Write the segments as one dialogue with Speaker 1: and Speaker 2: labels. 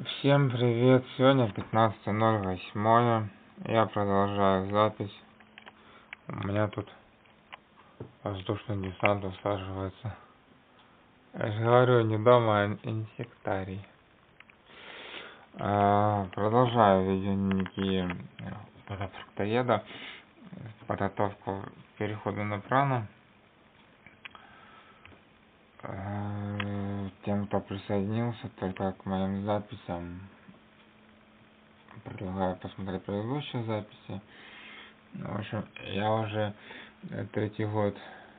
Speaker 1: Всем привет! Сегодня 15.08. Я продолжаю запись. У меня тут воздушный десант усаживается. Я же говорю, не дома, а инсектарий. Продолжаю видеоники фруктоеда. Подготовку к переходу на прану. Тем, кто присоединился только к моим записям, предлагаю посмотреть предыдущие записи. В общем, я уже третий год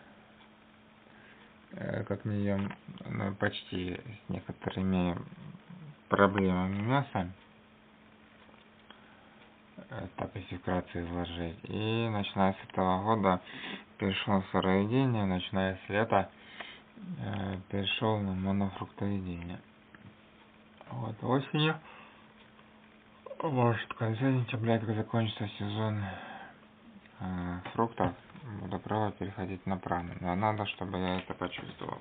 Speaker 1: как не ем, почти с некоторыми проблемами мяса. Так, если вкратце изложить. И начиная с этого года перешел в сыроедение, начиная с лета перешел на монофруктоедение. Вот осенью, может, в конце сентября, когда закончится сезон фруктов, буду пробовать переходить на прану. Но надо, чтобы я это почувствовал.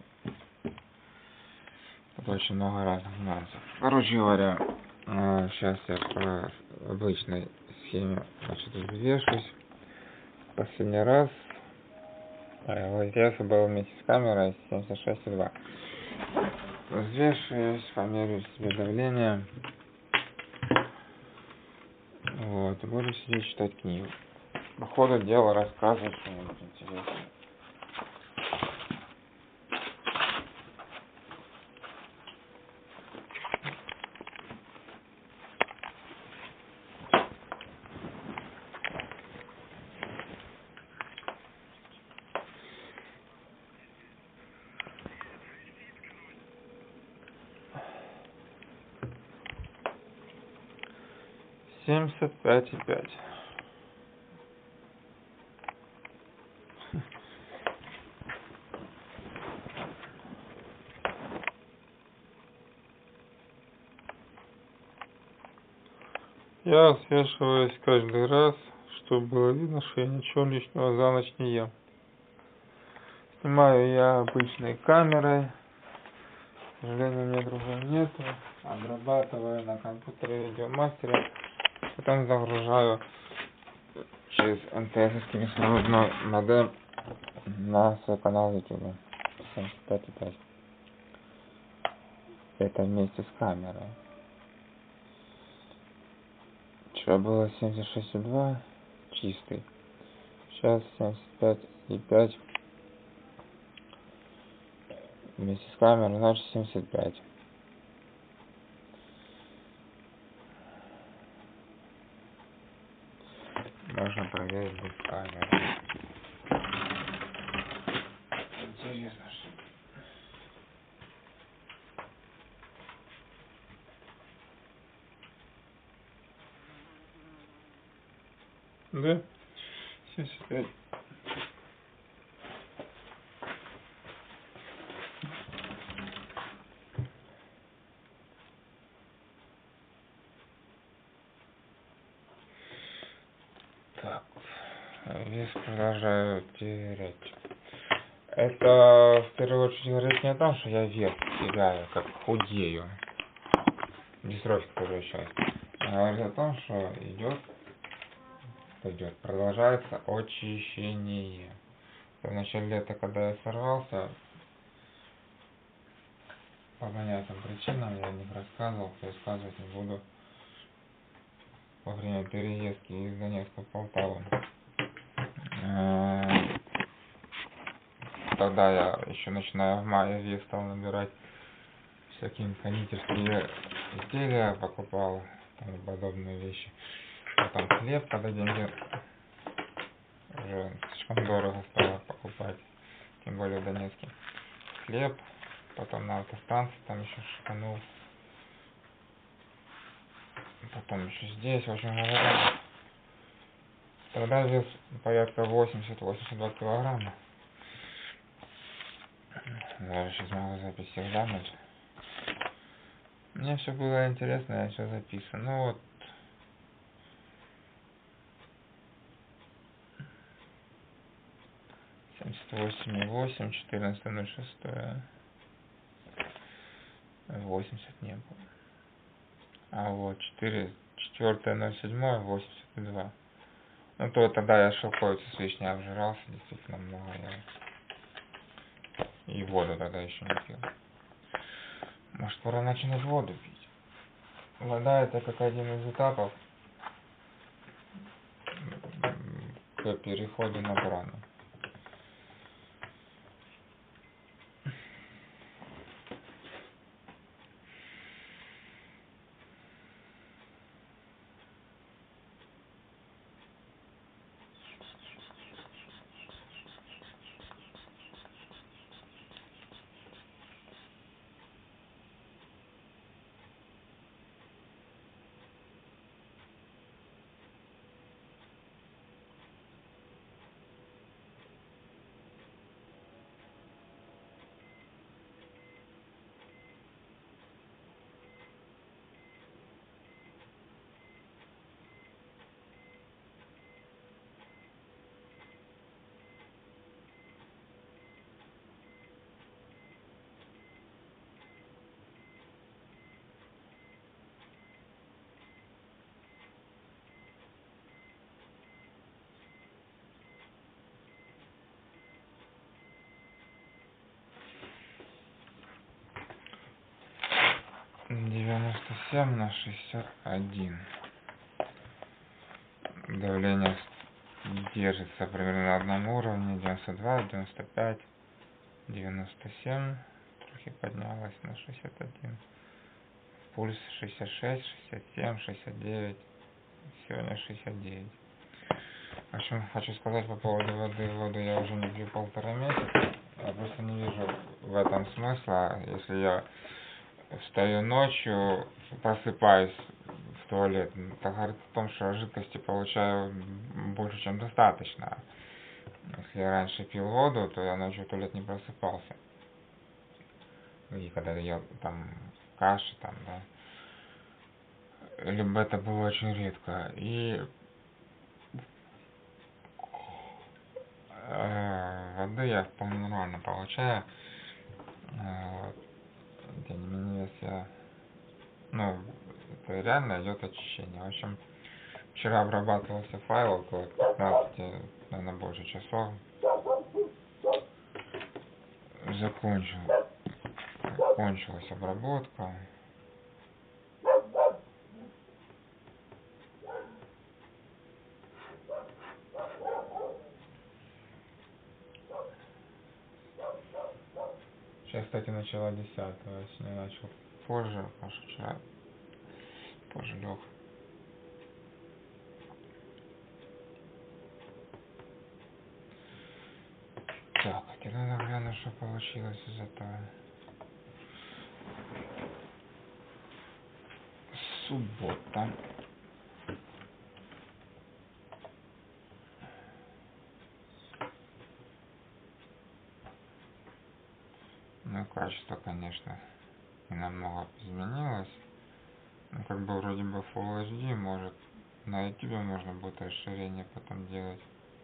Speaker 1: Тут очень много разных нюансов. Короче говоря, сейчас я по обычной схеме, значит, взвешусь. Последний раз вес был вместе с камерой 76,2. Взвешиваюсь, померяю себе давление. Вот, и буду сидеть читать книгу. По ходу дела рассказывать что-нибудь интересное. Семьдесят пять и пять. Я взвешиваюсь каждый раз, чтобы было видно, что я ничего лишнего за ночь не ем. Снимаю я обычной камерой. К сожалению, у меня другой нету. Обрабатываю на компьютере видеомастере. Потом загружаю через МТС-ский беспроводной модем на свой канал YouTube. 75,5. Это вместе с камерой. Вчера было 76,2 чистый. Сейчас 75,5 вместе с камерой, значит 75. Можно проверить без камеры. Интересно, что... Да? 75. Так. Вес продолжаю терять. Это в первую очередь говорит не о том, что я вес теряю, как худею. Дистрофик тоже часть. Говорит о том, что продолжается очищение. В начале лета, когда я сорвался, по понятным причинам, я о них рассказывал, пересказывать не буду, во время переездки из Донецка в Полтаву. Тогда я еще начиная в мае вес стал набирать, всякие кондитерские изделия покупал, там, подобные вещи. Потом хлеб, когда деньги уже слишком дорого стало покупать, тем более в Донецке. Хлеб, потом на автостанции там еще шиканул. Потом еще здесь, в общем говоря, тогда вес порядка 80-82 килограмма. Даже сейчас могу запись всех глянуть. Мне все было интересно, я все записываю. Ну вот. Семьдесят 8,8, 14.06. 80 не было. А вот 4.07, 82. Ну то тогда я шелковицу с вишней обжирался, действительно много ел. И воду тогда еще не пил. Может, пора начинать воду пить. Вода это как один из этапов к переходу на прану. Девяносто семь на 61. Давление держится примерно на одном уровне. 92, 95, 97. Трохи поднялось на 61. Пульс 66, 67, 69. Сегодня 69. В общем, хочу сказать по поводу воды. Воду я уже не пью 1,5 месяца. Я просто не вижу в этом смысла. Если я встаю ночью, просыпаюсь в туалет, это говорит о том, что жидкости получаю больше, чем достаточно. Если я раньше пил воду, то я ночью в туалет не просыпался. И когда я ел там каши, там, да. Либо это было очень редко. И воды я вполне нормально получаю. Тем не менее, если я... Ну, это реально идет очищение. В общем, вчера обрабатывался файл около 15, наверное, больше часов. Кончилась обработка. Сейчас, кстати, начало 10-го. Я сегодня начал позже, потому что вчера позже лег. Так, теперь надо глянуть, что получилось из этого. Суббота. Ну, качество, конечно, не намного изменилось. Ну, как бы вроде бы Full HD, может, на YouTube можно будет расширение потом делать.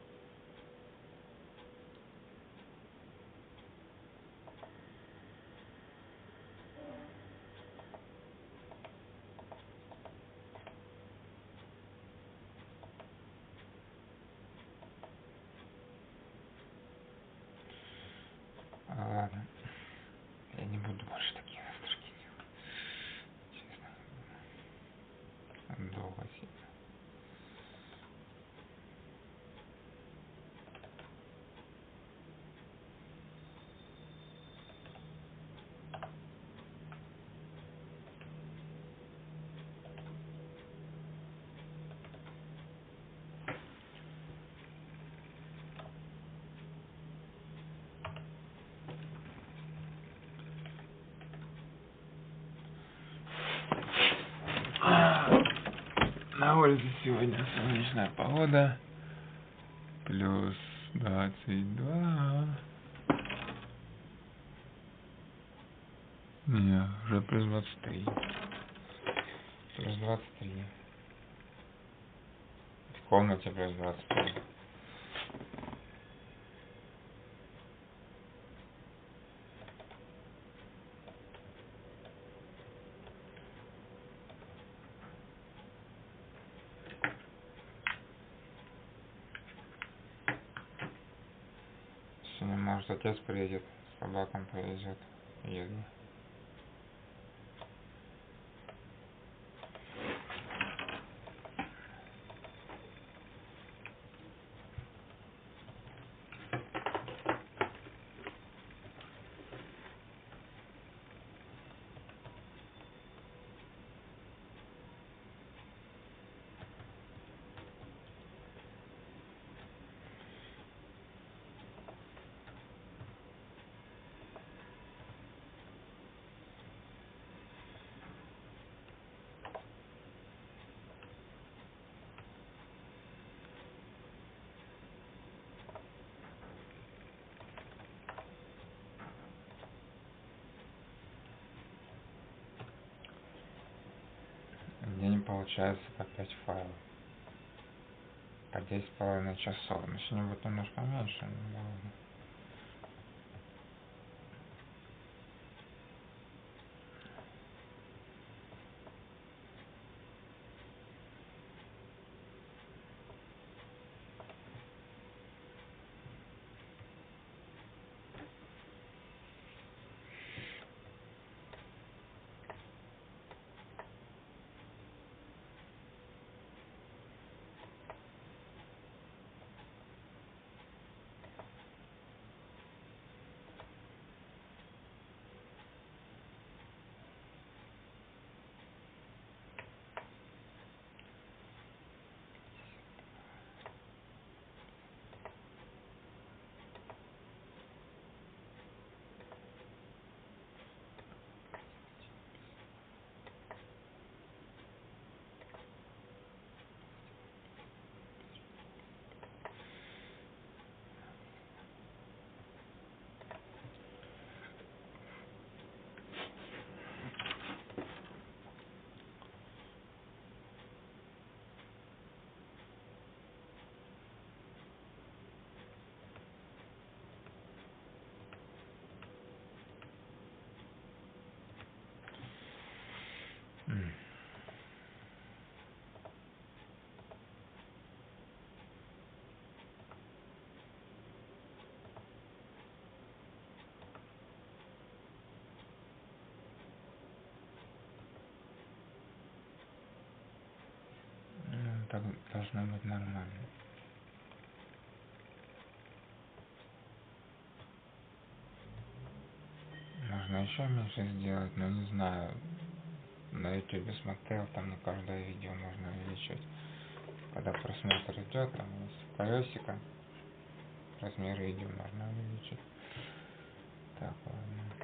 Speaker 1: Ладно, я не буду больше такие настройки делать. Честно. Долго сидеть. На улице сегодня солнечная погода. Плюс 22. Не, уже плюс 23. Плюс 23. В комнате плюс 23. Может, отец приедет, с собаком повезет. Еду. В день получается по 5 файлов. По 10,5 часов. Ну, сегодня будет немножко меньше, но ладно. Так должно быть нормально. Можно еще меньше сделать, но не знаю. На YouTube смотрел, там на каждое видео можно увеличить. Когда просмотр идет, там есть колесико, размер видео можно увеличить. Так, ладно.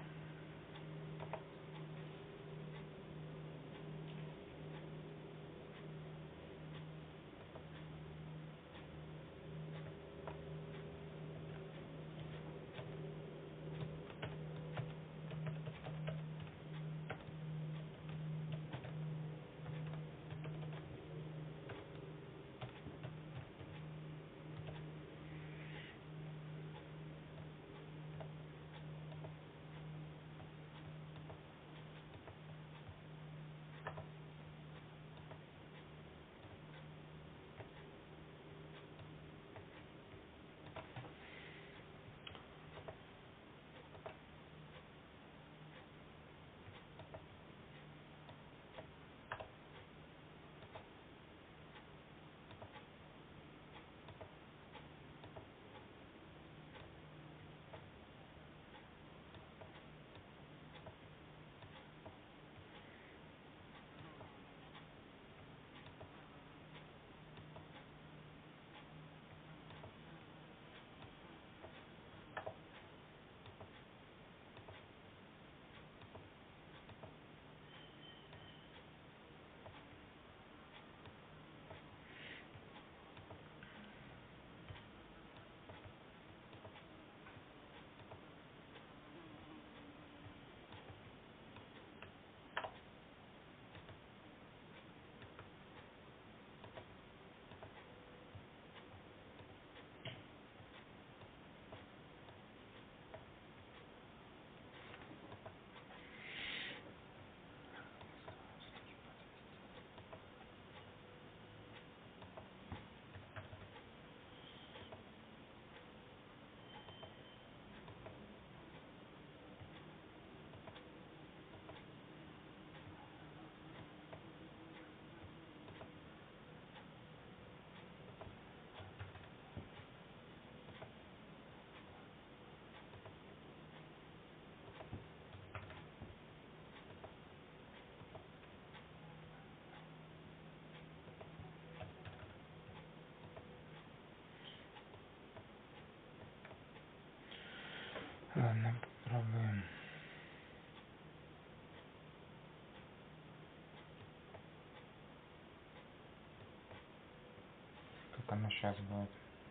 Speaker 1: как оно сейчас будет.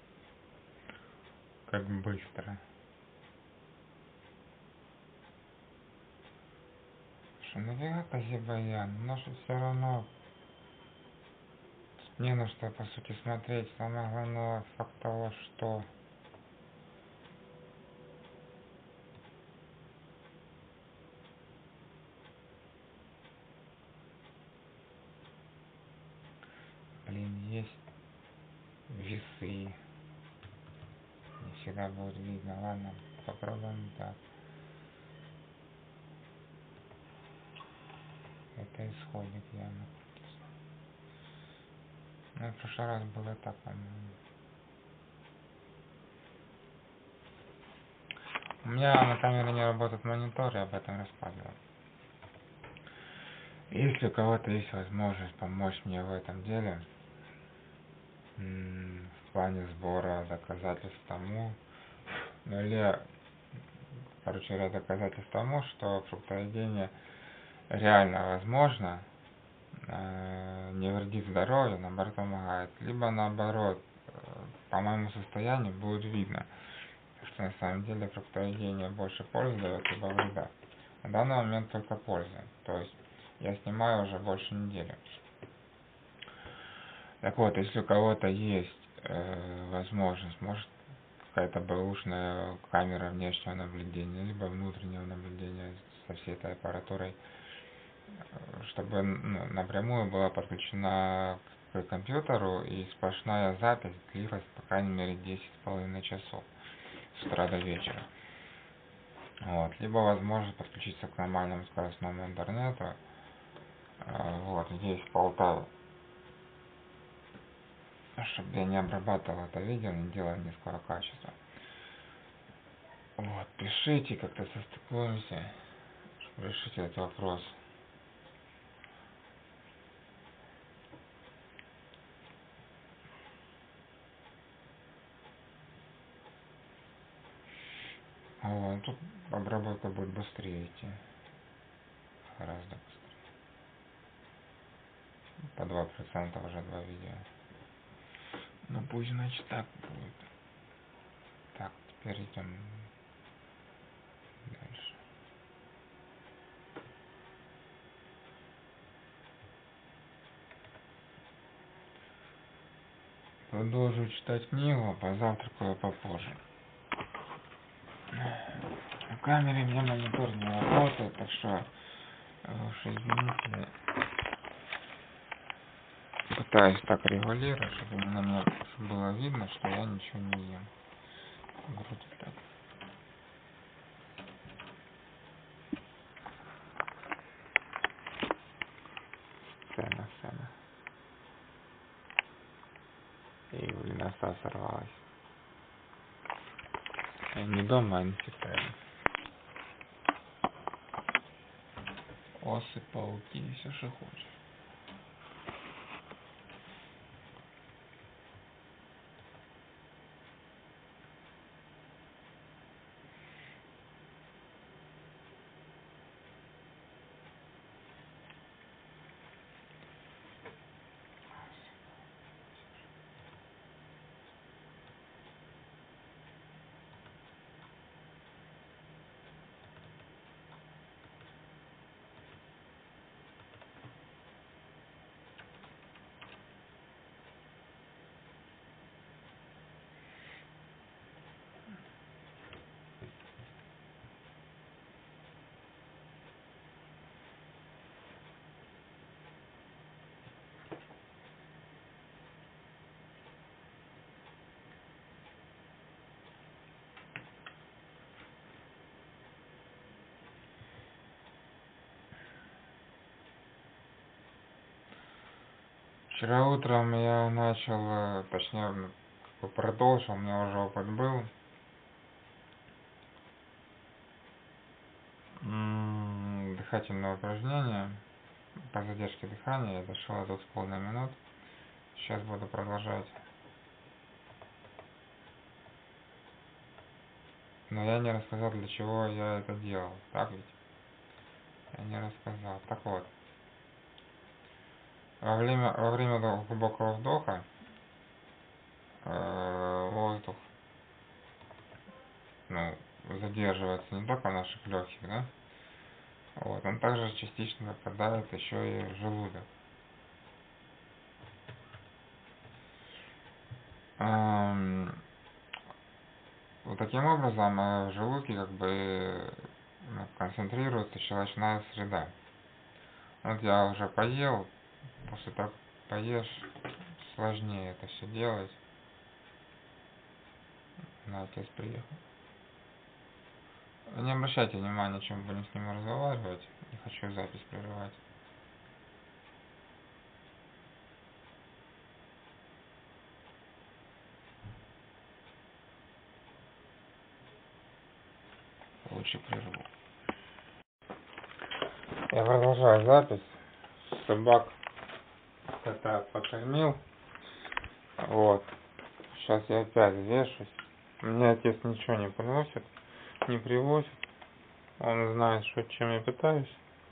Speaker 1: Как быстро. Что нафига Казибаян? Но же все равно не на что по сути смотреть. Самое главное факт того, что блин, есть весы. Не всегда будет видно. Ладно, попробуем так. Это исходит явно. Ну, в прошлый раз было так, по-моему. У меня на камере не работает монитор, я об этом рассказывал. Если у кого-то есть возможность помочь мне в этом деле, в плане сбора доказательств тому, ну или, короче говоря, доказательств тому, что фруктоедение реально возможно, не вредит здоровью, наоборот помогает. Либо наоборот, по моему состоянию будет видно, что на самом деле фруктоедение больше пользы дает, либо вреда. На данный момент только пользы. То есть я снимаю уже больше недели. Так вот, если у кого-то есть возможность, может какая-то бэушная камера внешнего наблюдения, либо внутреннего наблюдения со всей этой аппаратурой, чтобы напрямую была подключена к компьютеру и сплошная запись длилась по крайней мере 10,5 часов с утра до вечера. Вот. Либо возможность подключиться к нормальному скоростному интернету. Вот здесь в Полтаве. Чтобы я не обрабатывал это видео, не делал низкого качества. Вот, пишите, как-то состыкуемся, чтобы решить этот вопрос. Вот, тут обработка будет быстрее идти. Гораздо быстрее. По 2% уже 2 видео. Ну пусть значит так будет. Так, теперь идем дальше. Продолжу читать книгу, позавтракаю попозже. На камере мне монитор не работает, так что уж извините. Пытаюсь так регулировать, чтобы на мне было видно, что я ничего не ем. Вроде так. Сцена. И носа сорвалась. Я не дома, а не читаю. Осы, пауки, все что хочешь. Вчера утром я начал, точнее, продолжил, у меня уже опыт был. Дыхательное упражнение по задержке дыхания. Я дошел до 2,5 минут. Сейчас буду продолжать. Но я не рассказал, для чего я это делал. Так ведь? Я не рассказал. Так вот. Во время глубокого вдоха воздух, ну, задерживается не только в наших легких, да, вот, он также частично попадает еще и в желудок. Вот таким образом в желудке как бы концентрируется щелочная среда. Вот я уже поел, после того, как поешь, сложнее это все делать. На отец приехал. Не обращайте внимания, о чем будем с ним разговаривать. Не хочу запись прерывать. Лучше прерву. Я продолжаю запись. Собак кота покормил. Вот. Сейчас я опять вешусь. Мне отец ничего не приносит, не привозит. Он знает, что чем я питаюсь.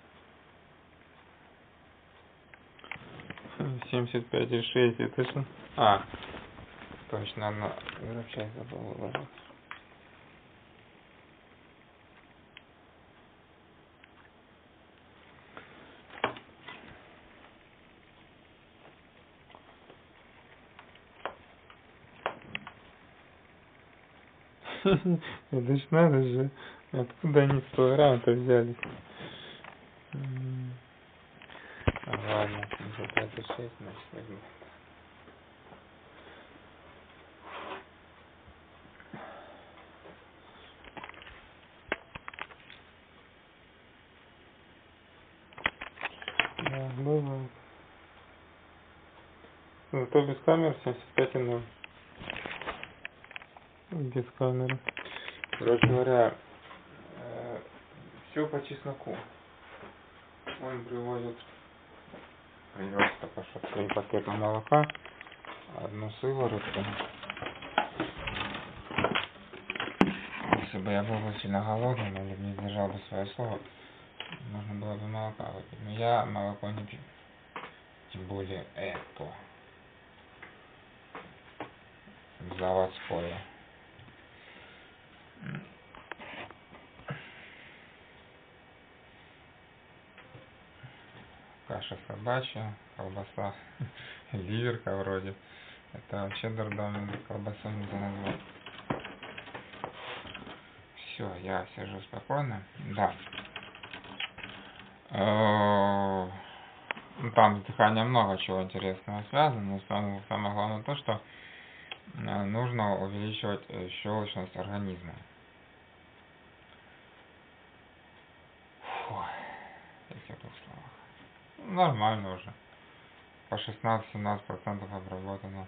Speaker 1: 75,6 это точно. Точно, одна запчасть забыл выложить. Это ж надо же. Откуда они 100 грамм-то взялись? Ладно, 76, значит, возьму. Да, бывает. Зато без камеры 75,0. Без камеры. Короче говоря, все по чесноку. Он привез только что 3 пакета молока, одну сыворотку. Если бы я был бы сильно голодным или бы не сдержал бы свое слово, нужно было бы молока выпить. Но я молоко не пью. Тем более это заводское. Каша собачья, колбаса, ливерка вроде. Это вообще дурдом, колбасу нельзя назвать. Все, я сижу спокойно. Да. Там с дыханием много чего интересного связано, но самое главное то, что нужно увеличивать щелочность организма. Фу, если в двух словах. Нормально уже. По 16-17% обработано.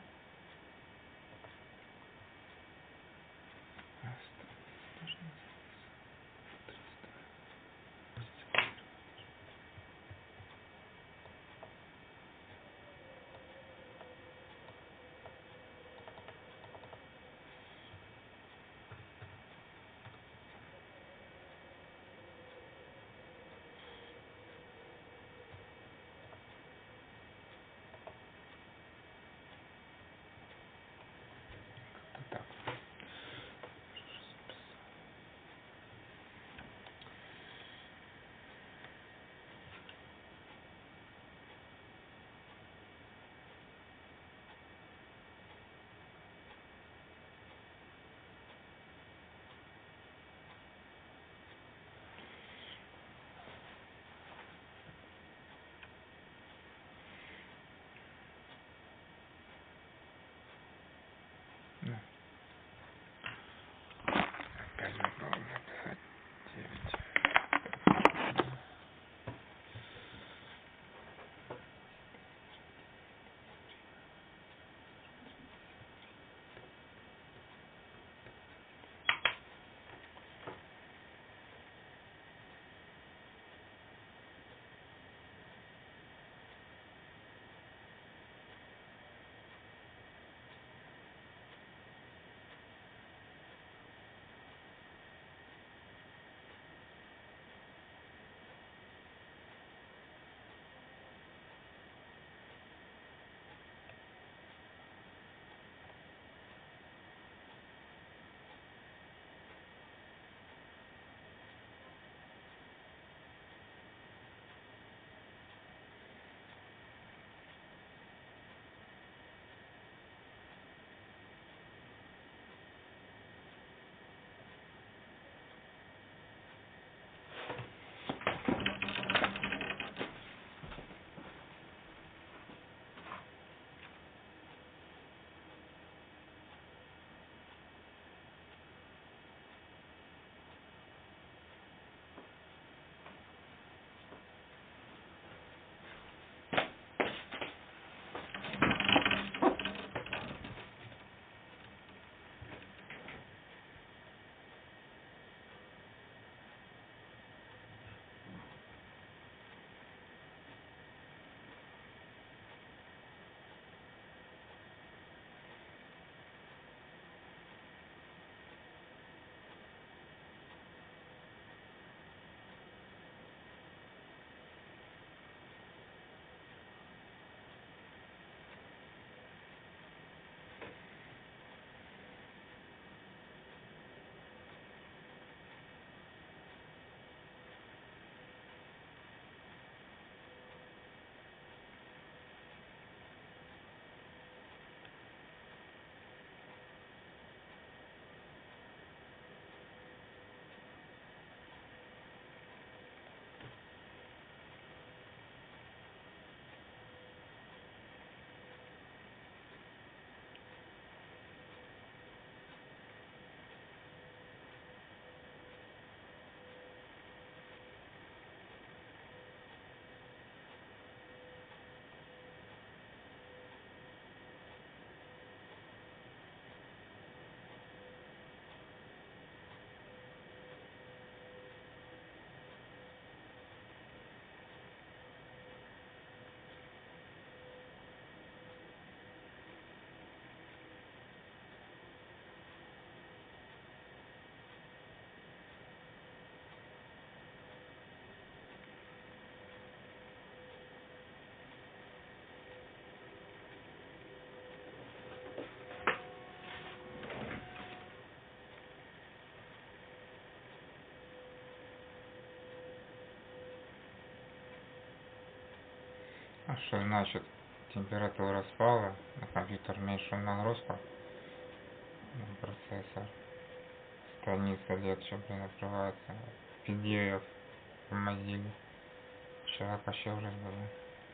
Speaker 1: А что значит температура спала, на компьютер меньшую нагрузку на процессор, страница легче, открывается, PDF в Mozilla. Человек вообще уже было.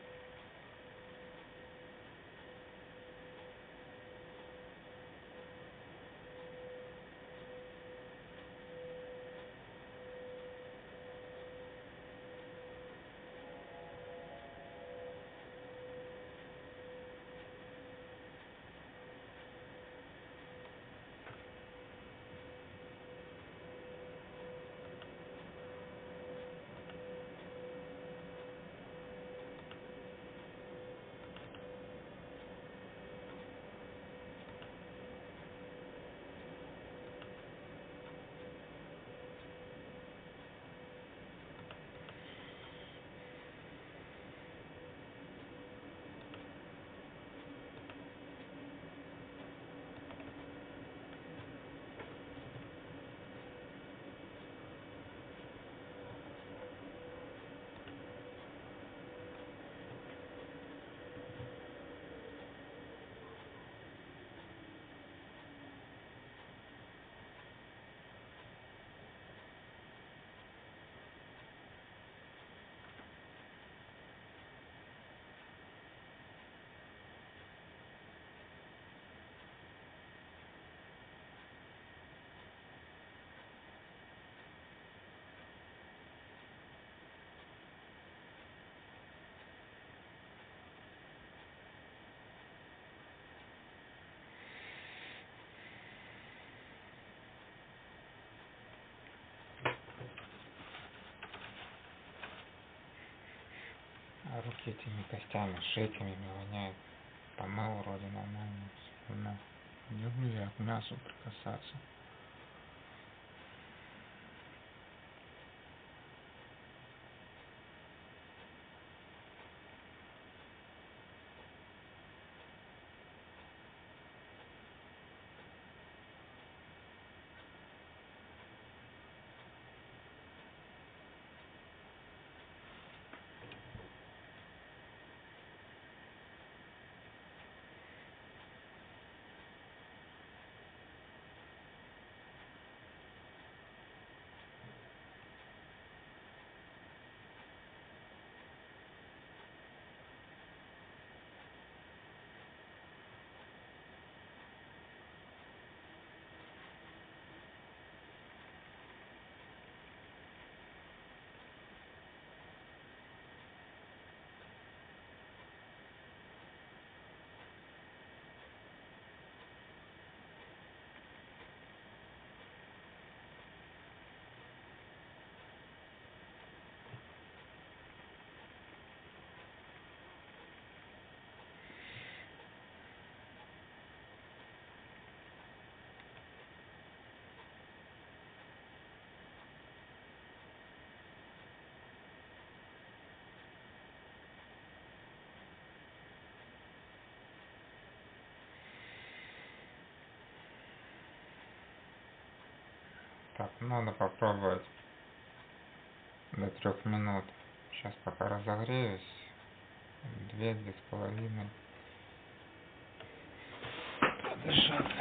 Speaker 1: А руки этими костями, шейками воняют. Помыл вроде нормально. Но не люблю я к мясу прикасаться. Так, надо попробовать до 3 минут. Сейчас пока разогреюсь. 2-2,5. Подышать.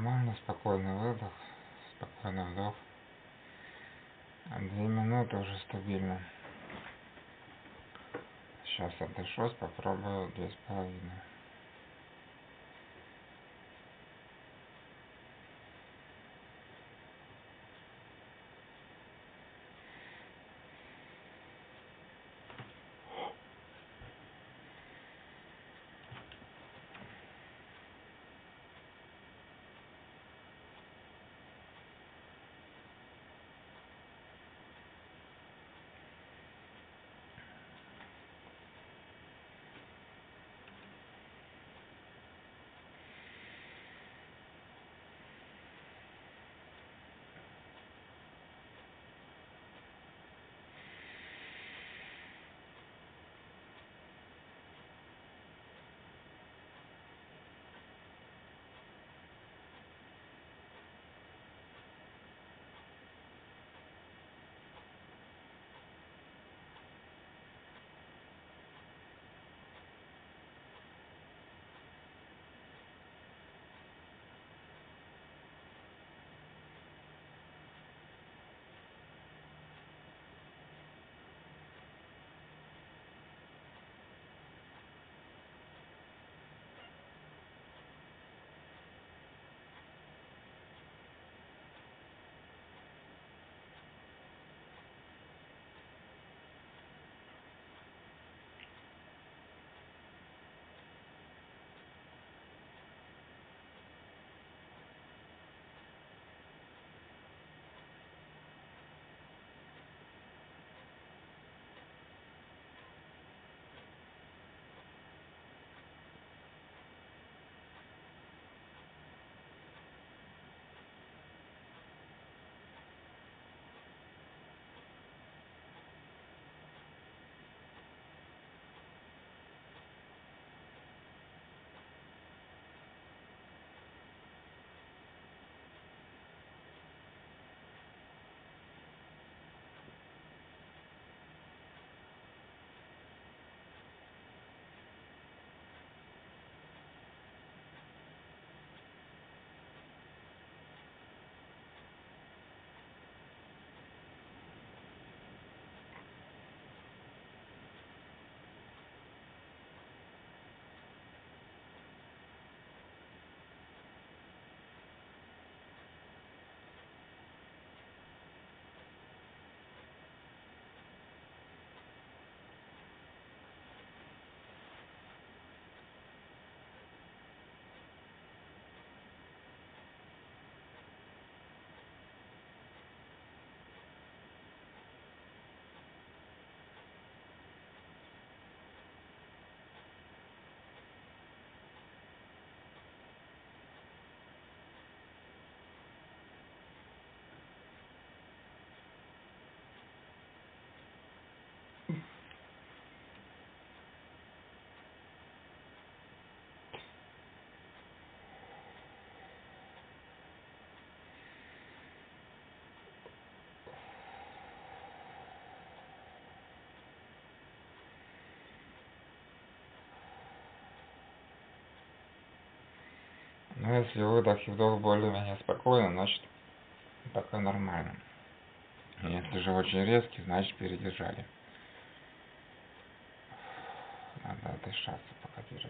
Speaker 1: нормально, спокойный выдох, спокойный вдох. 2 минуты уже стабильно. Сейчас отдышусь, попробую 2,5. Ну, если выдох и вдох более-менее спокойно, значит пока нормально. Если же очень резкий, значит передержали. Надо отдышаться, пока перерыв.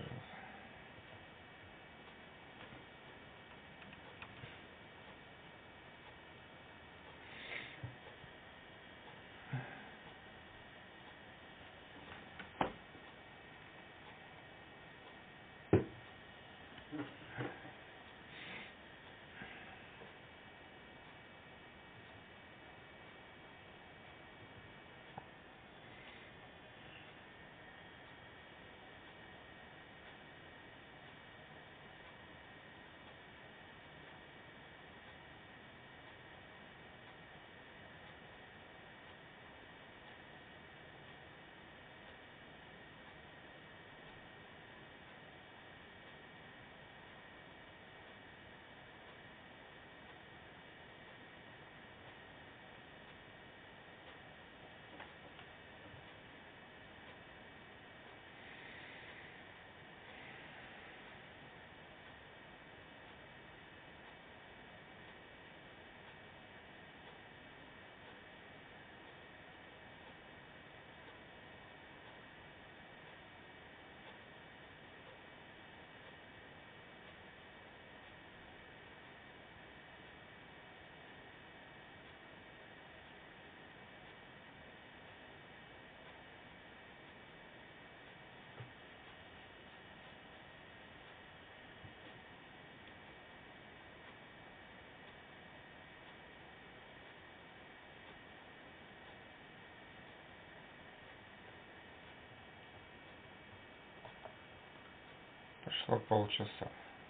Speaker 1: Прошло полчаса.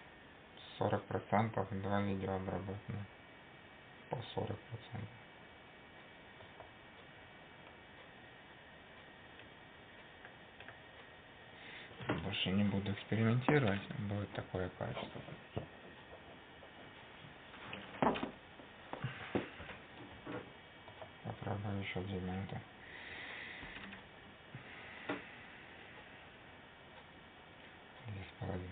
Speaker 1: 40%, 2 видео обработано. По 40%. Больше не буду экспериментировать, будет такое качество. Попробую еще 2 минуты. Две с половиной.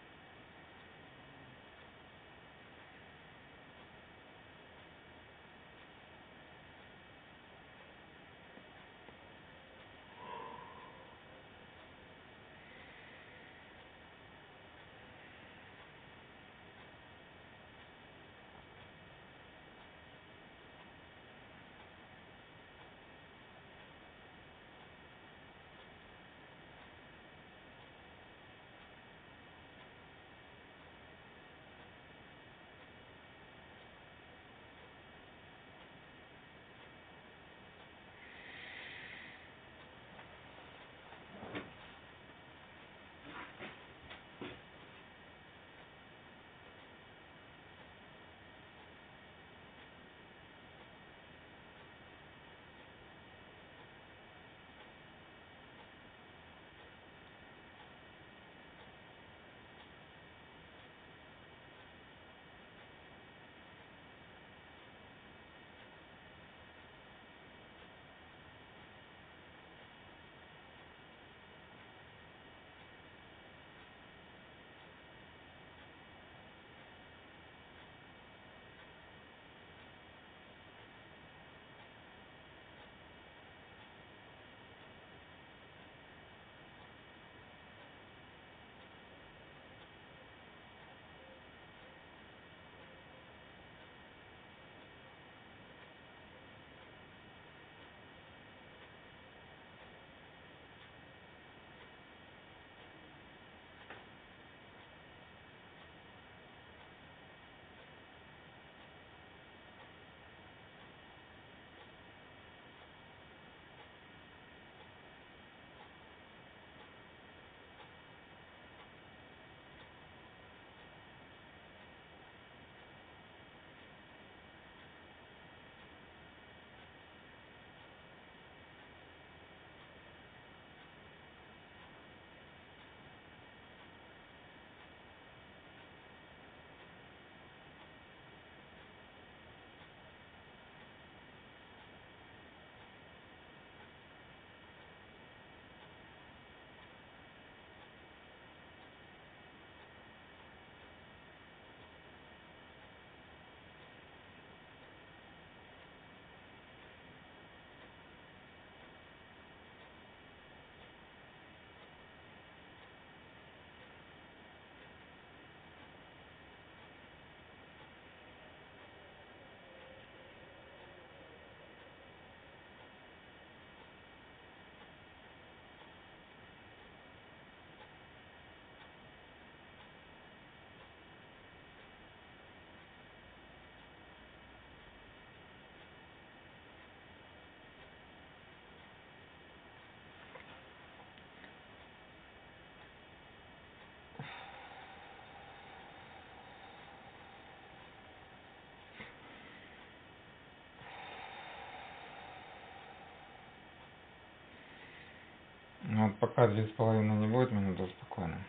Speaker 1: Ну вот пока 2,5 не будет минуты спокойно.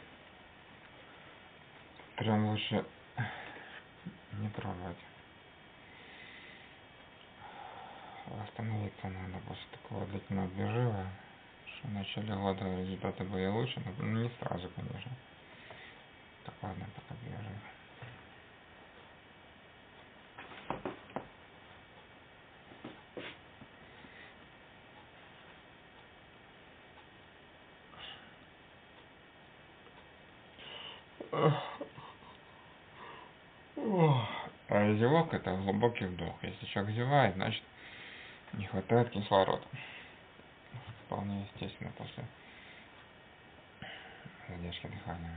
Speaker 1: 3 лучше не пробовать. Остановиться надо после такого длительного движения, что в начале года результаты были лучше, но не сразу, конечно. Так ладно, пока движение. А зевок — это глубокий вдох. Если человек зевает, значит не хватает кислорода. Вполне естественно после задержки дыхания.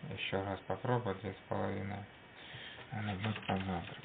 Speaker 1: Еще раз попробовать 2,5. Надо будет позавтракать.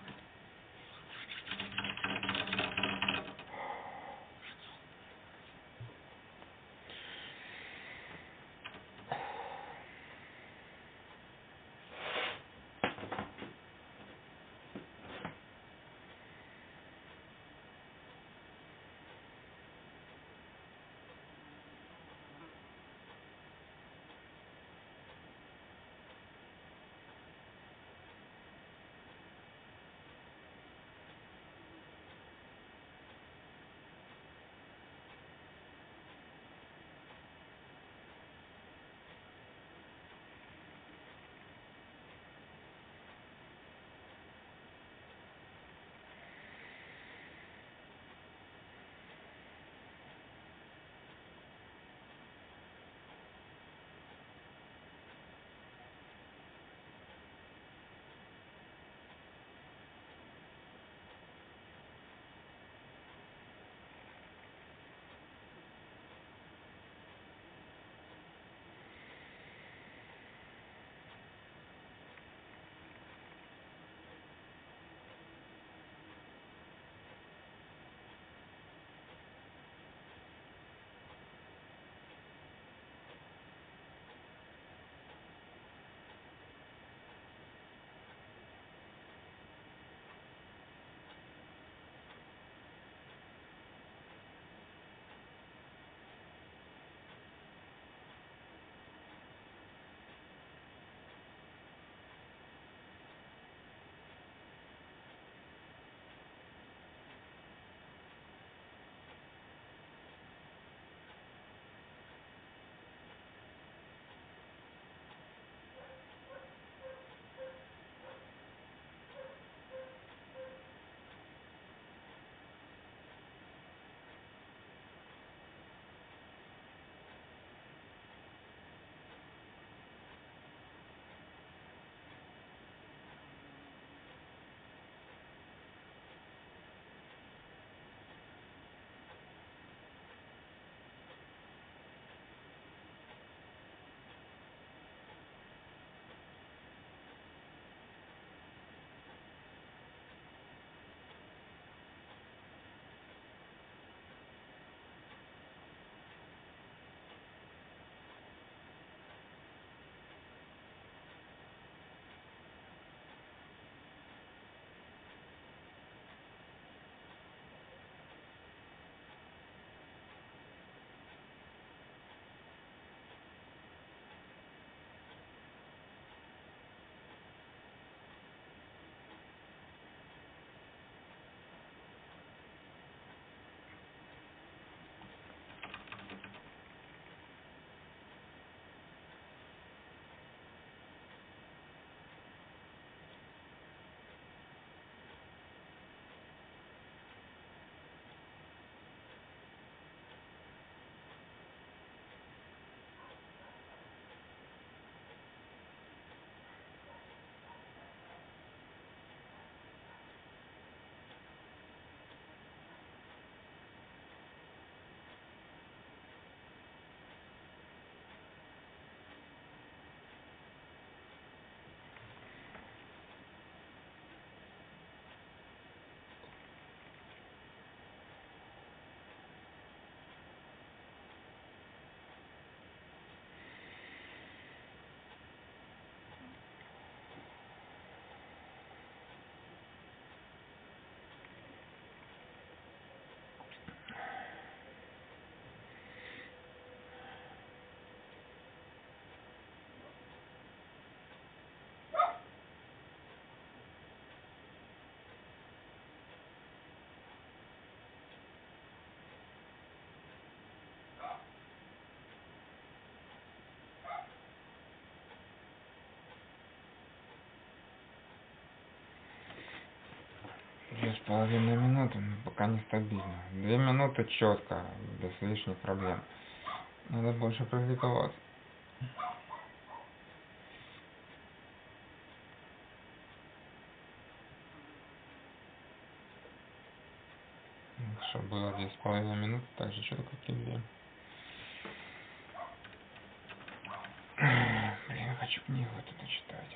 Speaker 1: Две с половиной минуты, но пока нестабильно. 2 минуты четко, без лишних проблем. Надо больше практиковаться. Чтобы было 2,5 минуты, так же четко, как и 2. Блин. хочу книгу эту дочитать.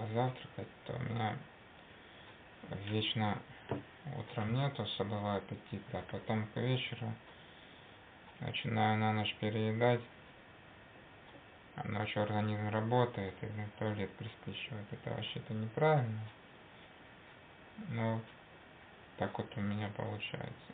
Speaker 1: позавтракать, то у меня вечно утром нет особого аппетита, а потом к вечеру начинаю на ночь переедать, а ночью организм работает и на туалет приспичивает. Это вообще-то неправильно, но так вот у меня получается.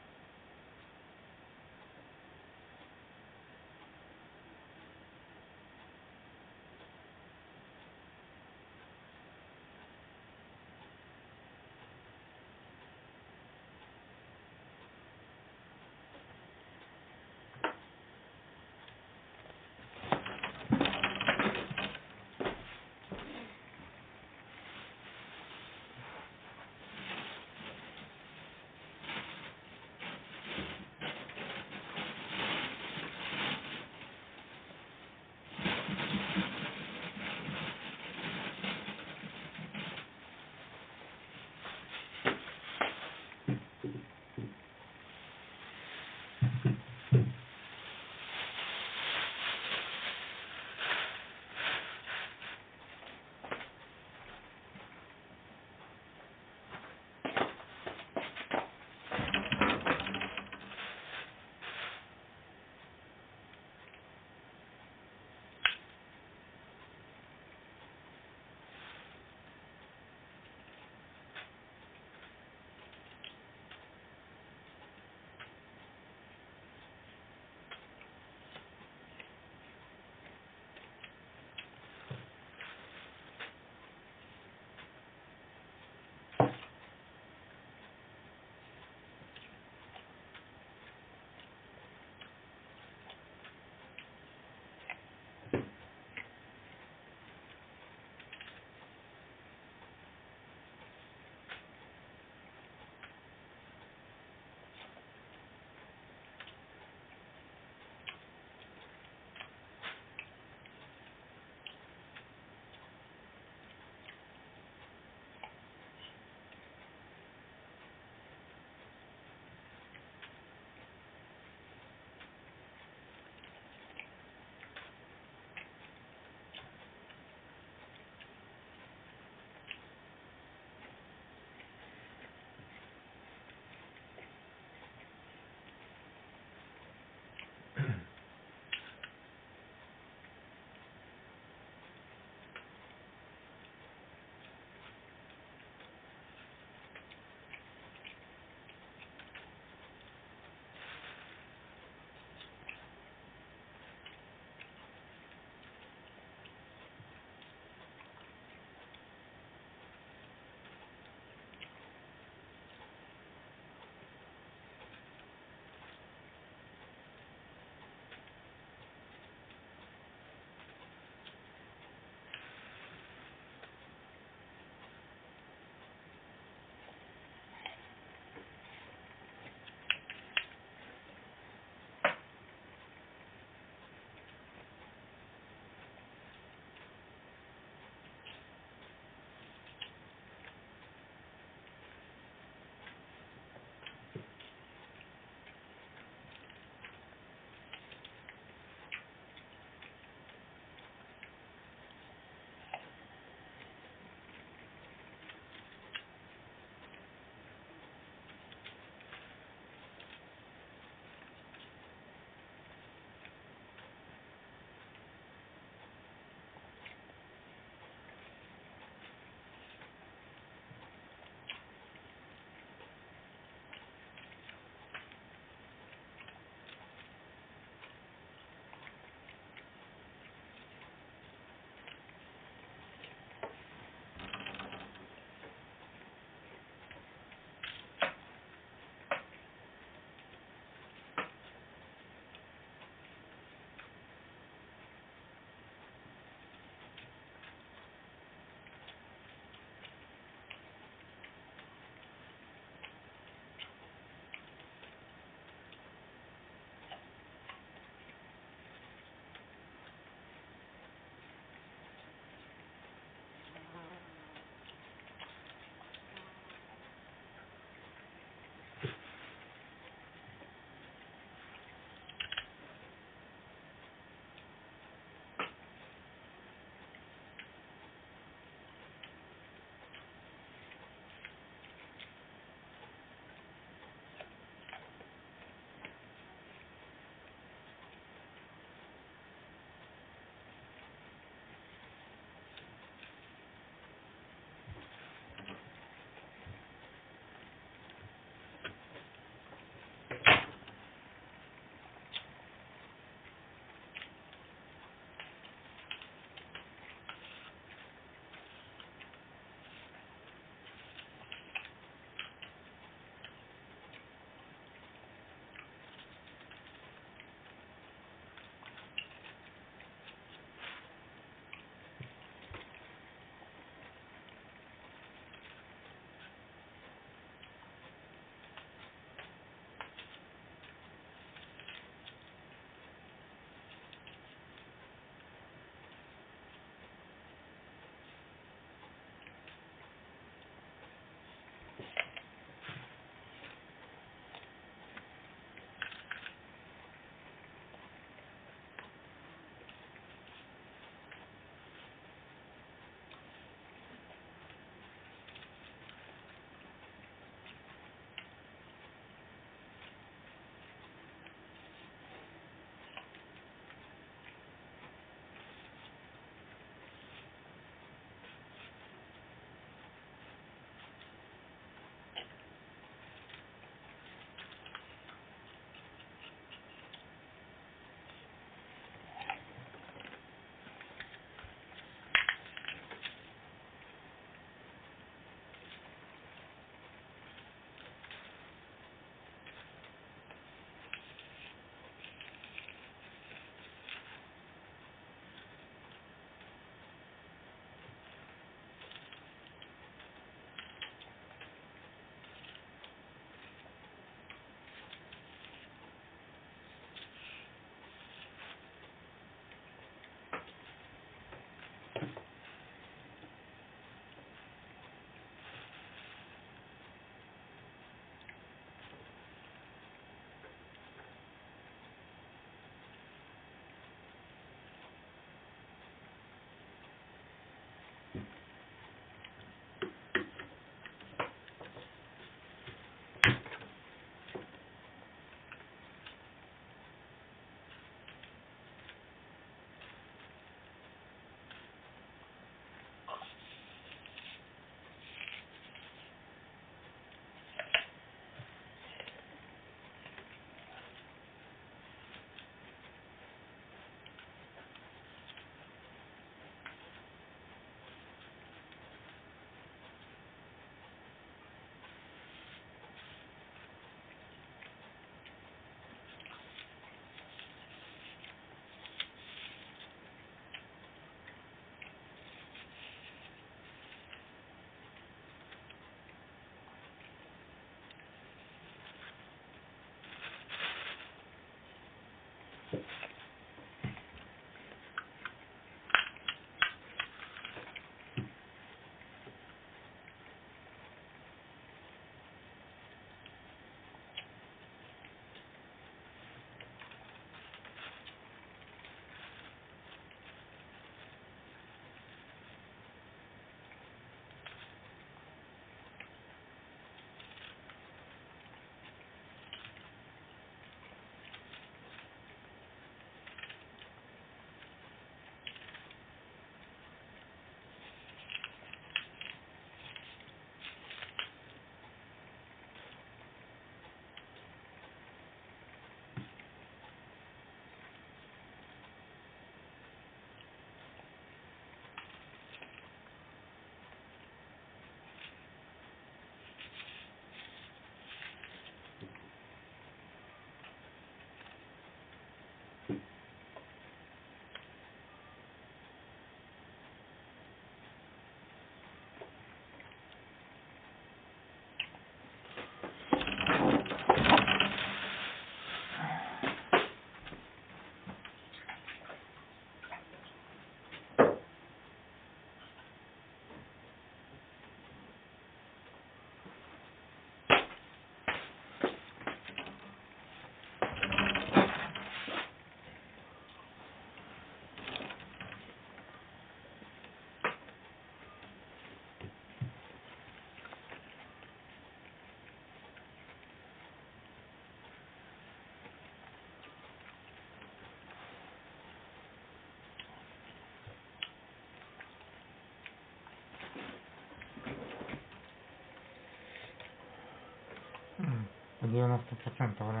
Speaker 1: По 90% уже.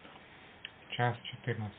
Speaker 1: Час 14.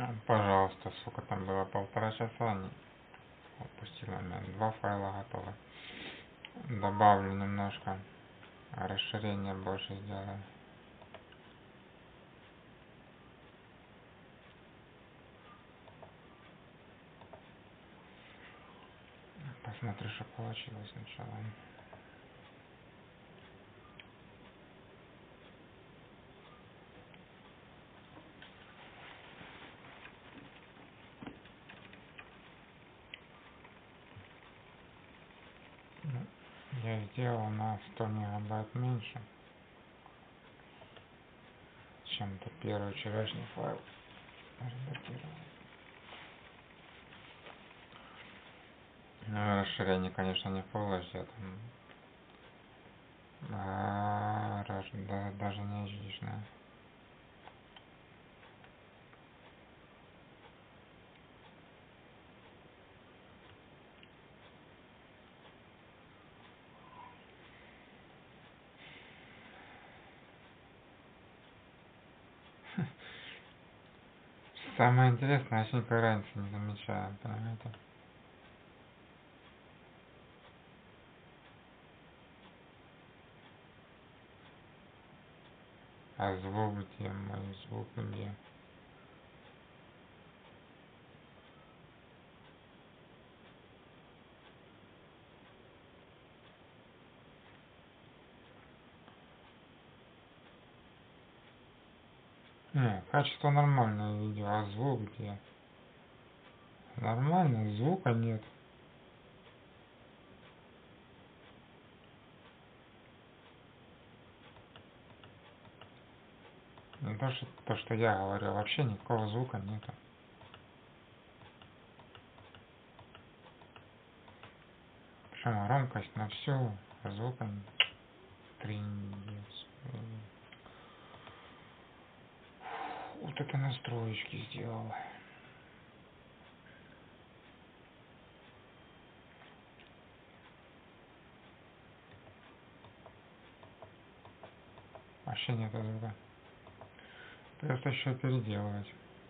Speaker 1: Пожалуйста, сколько там было, 1,5 часа, не упустил момент. 2 файла готовы. Добавлю немножко расширение, больше сделаю. Посмотрю, что получилось сначала. Я сделал на 100 мегабайт меньше, чем это первый вчерашний файл. Редактировал. Ну, расширение, конечно, не Full HD, там даже не HD-шное. Самое интересное, вообще никакой разницы не замечаю, понимаете? А звук где, мой звук где? Не, качество нормальное видео, а звук где? Нормально, звука нет. Не то, что я говорю, вообще никакого звука нету. Причем громкость на всю, а звука трындец. Вот это настроечки сделал. Вообще нет звука. Придется еще переделывать.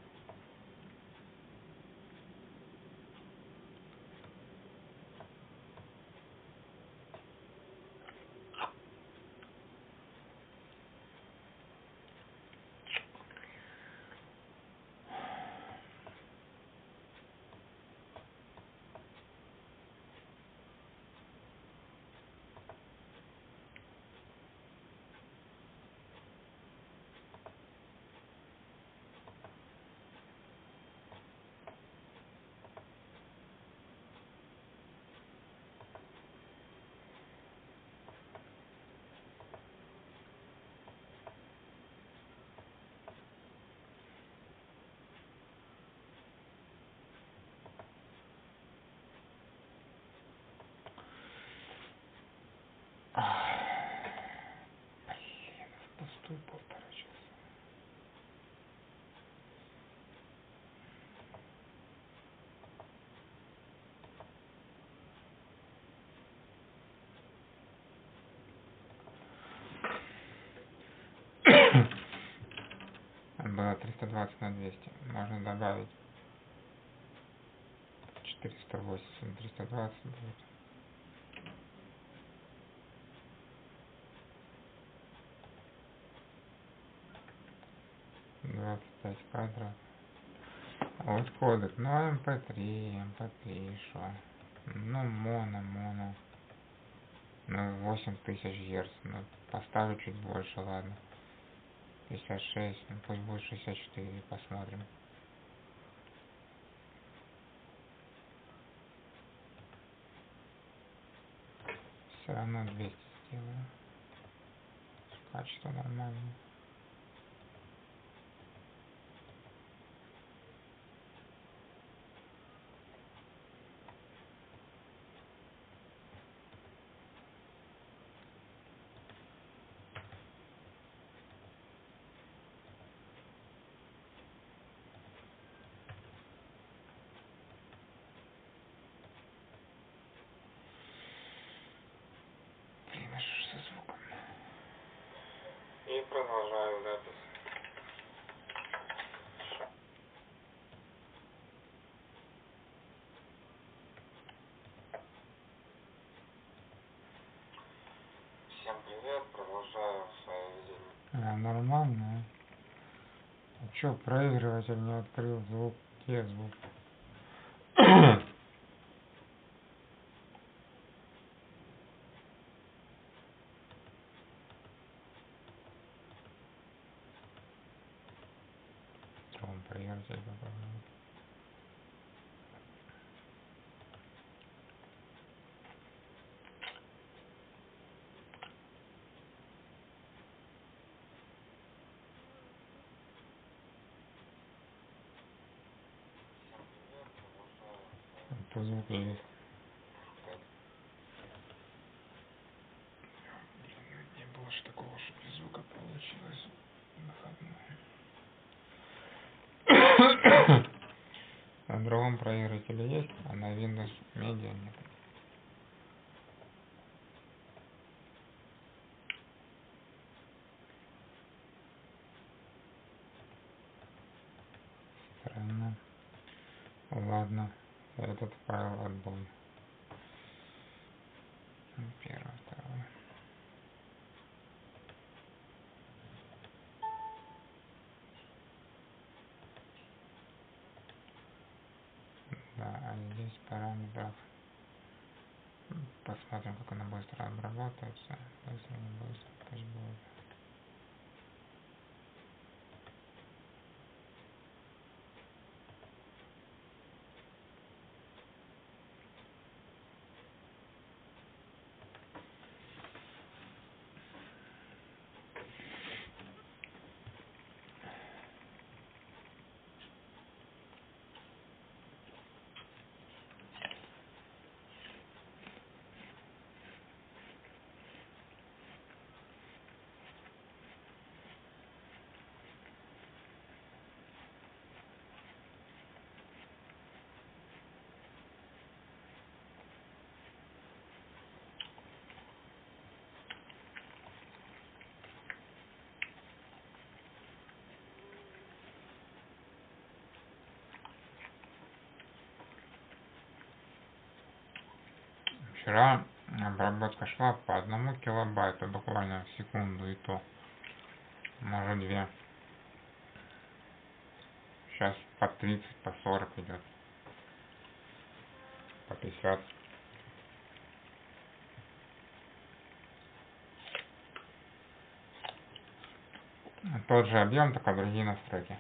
Speaker 1: Блин, впустую 1,5 часа. Было 320 на 200. Можно добавить 480, 320 будет. 25 кадров. А вот кодек, ну MP3, что? Ну, моно. Ну, 8000 Гц. Ну, поставлю чуть больше, ладно. 56, ну пусть будет 64, посмотрим. Все равно 200 сделаю. Качество нормальное. Блин, а что со звуком? И продолжаю запись. Всем привет, продолжаю свое видео. Нормально. А чё, проигрыватель не открыл звук? Где звук? Он проигрыватель какой-то. Это звук есть. Не было же такого, что без звука получилось. На другом проигрывателе есть, а на Windows Media нет. Странно. Ладно, этот файл отбой. Первый, второй. Да, а здесь параметров. Посмотрим, как она быстро обрабатывается. Быстро, не быстро, пусть будет. Вчера обработка шла по 1 килобайту, буквально в секунду, и то, может 2. Сейчас по 30, по 40 идет, по 50. Тот же объем, только другие настройки.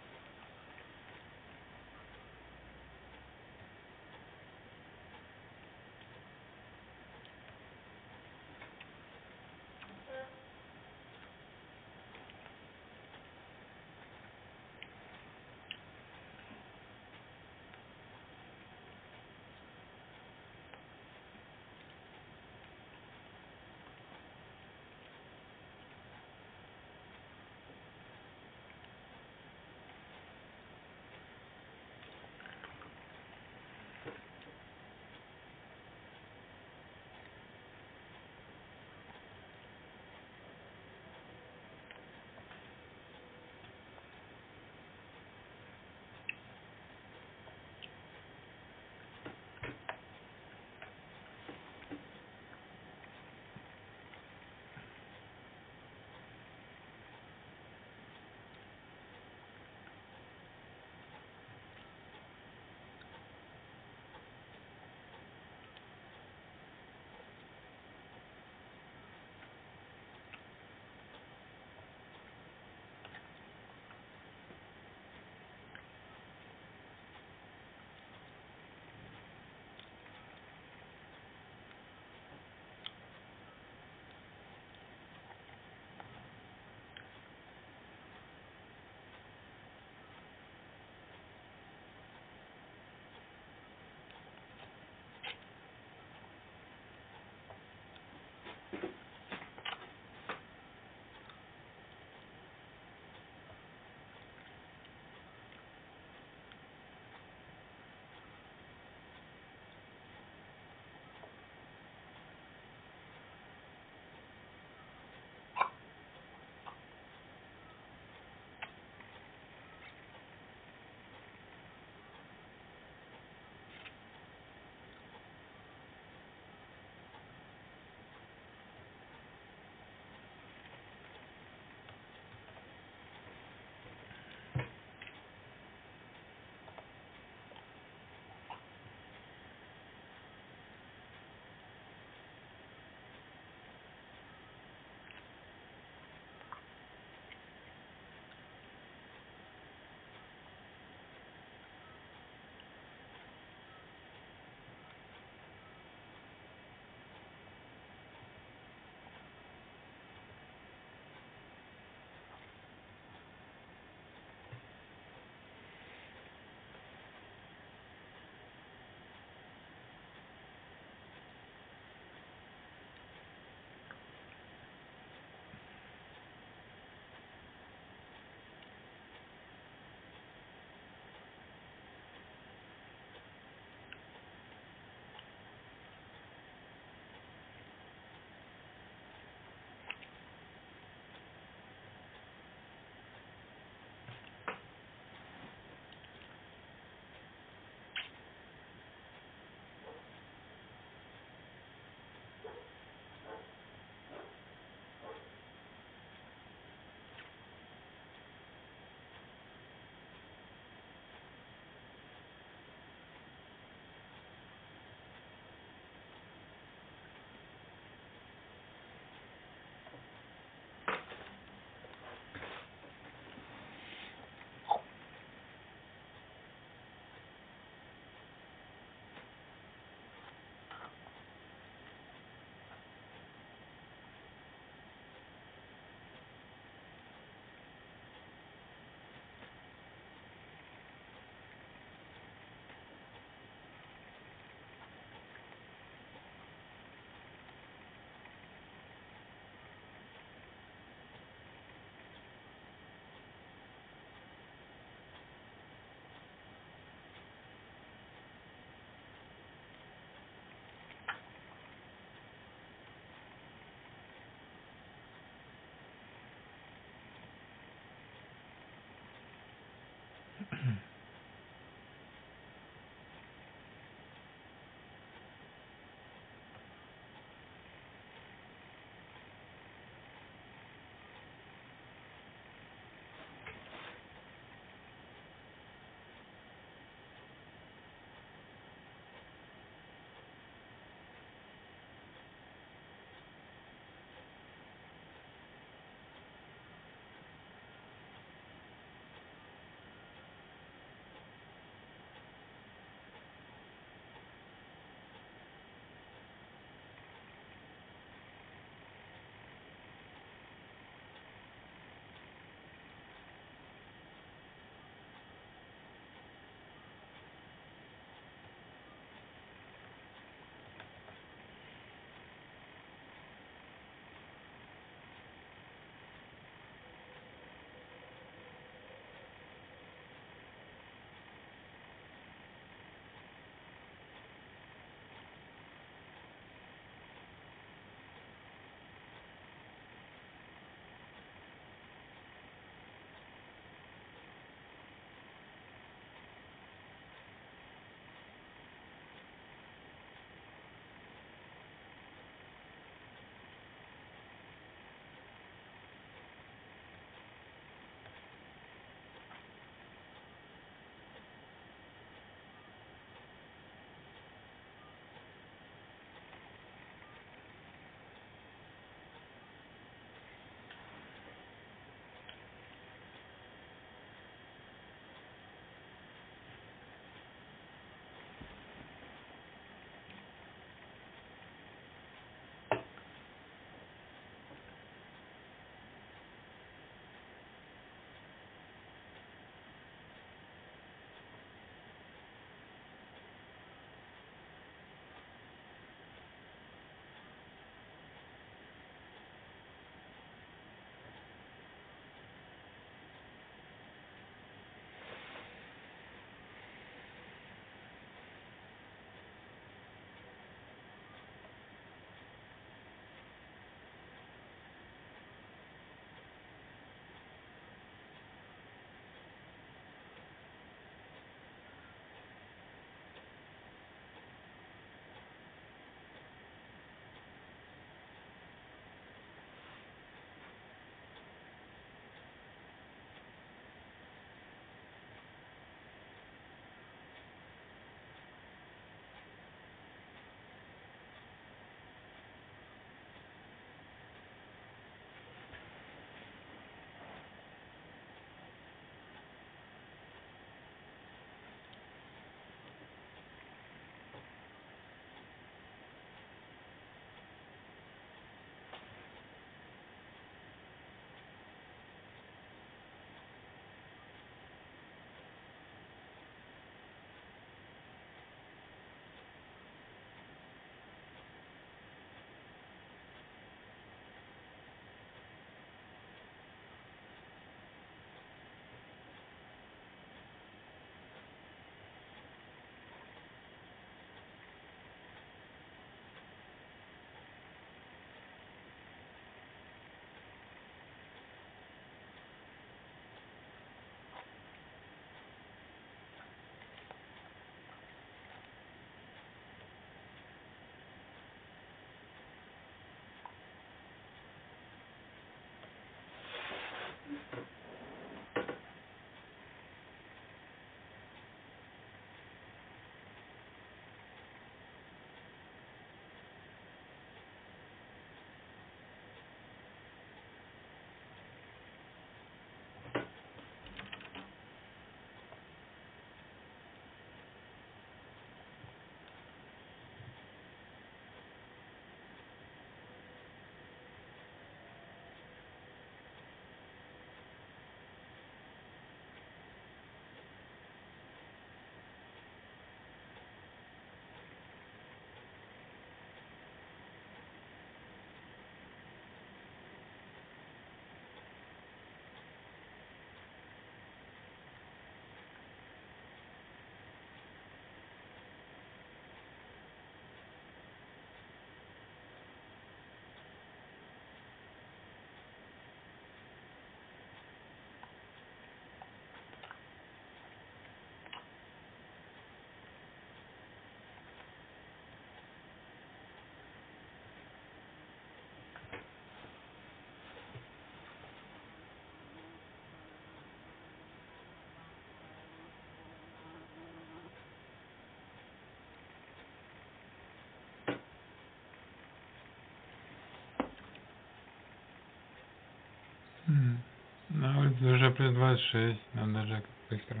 Speaker 1: Уже плюс 26, надо же как быстро.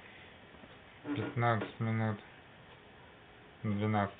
Speaker 1: 15 минут 12.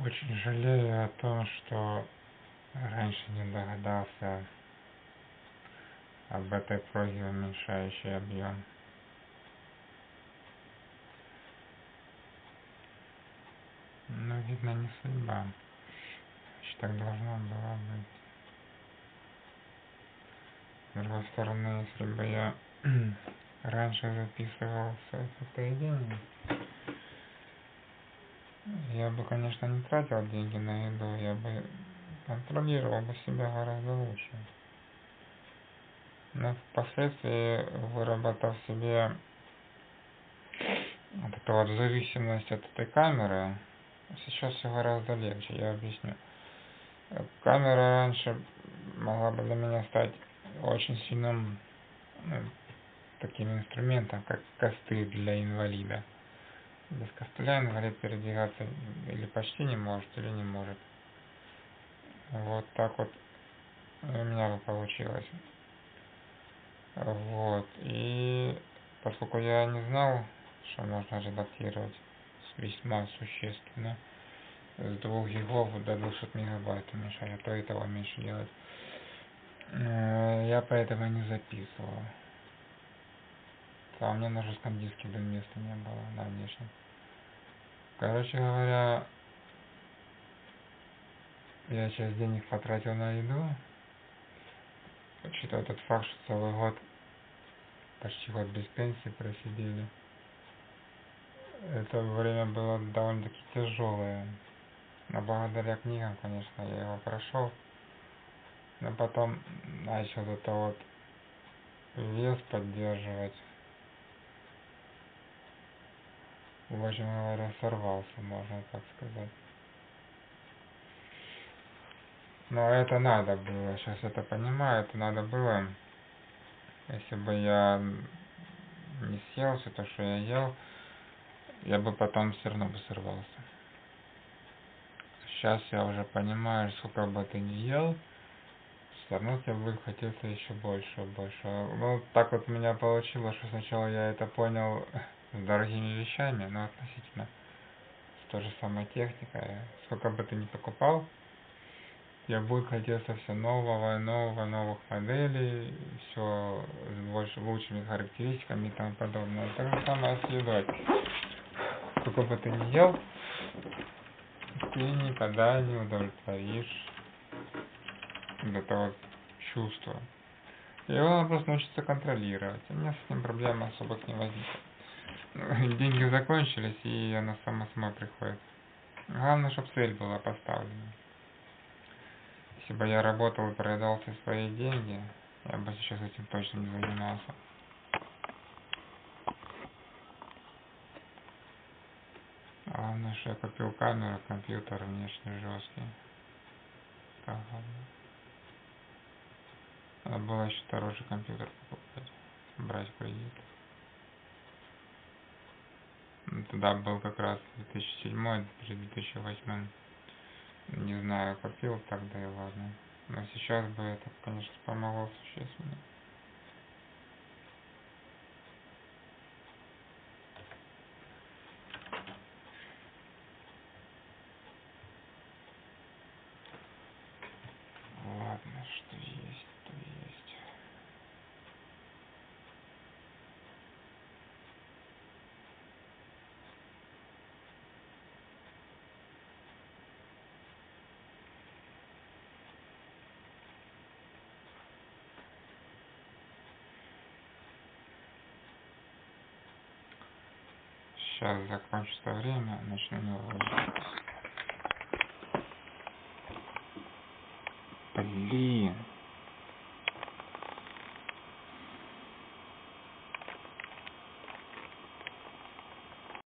Speaker 1: Очень жалею о том, что раньше не догадался об этой просьбе, уменьшающей объем. Но, видно, не судьба. Значит, так должно было быть. С другой стороны, если бы я раньше записывал свои состояния, я бы, конечно, не тратил деньги на еду, я бы контролировал бы себя гораздо лучше. Но впоследствии, выработав себе вот эту вот зависимость от этой камеры, сейчас все гораздо легче, я объясню. Камера раньше могла бы для меня стать очень сильным, ну, таким инструментом, как костыль для инвалида. Без костыля инвалид передвигаться или почти не может, или не может. Вот так вот у меня бы получилось. Вот. И поскольку я не знал, что можно редактировать весьма существенно, с 2 гигов до 200 мегабайт уменьшать, а то и того меньше делать, я поэтому не записывал. А у меня на жестком диске места не было на внешнем. Короче говоря, я часть денег потратил на еду, учитывая тот факт, что целый год, почти год без пенсии просидели. Это время было довольно-таки тяжелое. Но благодаря книгам, конечно, я его прошел. Но потом начал это вот вес поддерживать. В общем говоря, сорвался, можно так сказать. Но это надо было, сейчас это понимаю, это надо было. Если бы я не съел все то, что я ел, я бы потом все равно бы сорвался. Сейчас я уже понимаю, сколько бы ты ни ел, все равно тебе будет хотеться еще больше и больше. Ну, так вот у меня получилось, что сначала я это понял с дорогими вещами, но относительно с той же самой техникой. Сколько бы ты ни покупал, тебе будет хотеться все нового и нового, новых моделей, все с больше лучшими характеристиками и тому подобное. Так же самое с едой. Сколько бы ты ни ел, ты никогда не удовлетворишь вот это вот чувство. И его надо просто научиться контролировать. У меня с этим проблем особых не возникло. Деньги закончились, и она сама приходит. Главное, чтобы цель была поставлена. Если бы я работал и проедал все свои деньги, я бы сейчас этим точно не занимался. Главное, что я купил камеру, компьютер внешне жесткий. Так, ладно. Надо было еще хороший компьютер покупать, брать в кредит. Тогда был как раз 2007 или 2008. Не знаю, копил тогда и ладно. Но сейчас бы это, конечно, помогло существенно. Ладно, что есть, то есть. Сейчас закончится время, начну его. Блин.